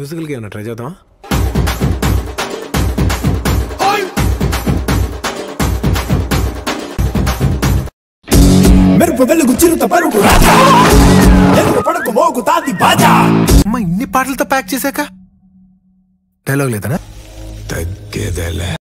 మ్యూజికల్కి ఏమన్నా ట్రై చేద్దాం. మెరుపు వెలుగు చిరుత పరుగు రాజా ఎదురు పడకు మోగు తాది బాజా. అమ్మ ఇన్ని పాటలతో ప్యాక్ చేశాక డైలాగ్ లేదనా? తగ్గేదేలే.